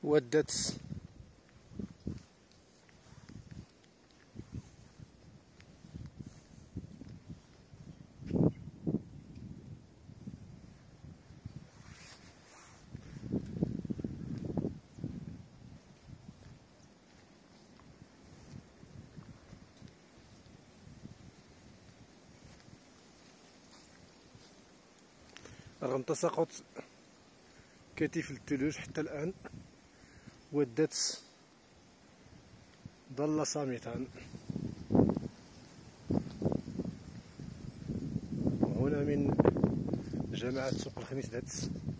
ودت رغم تساقط كثيف الثلوج حتى الآن ودت ظل صامتا. وهنا من جماعة سوق الخميس دات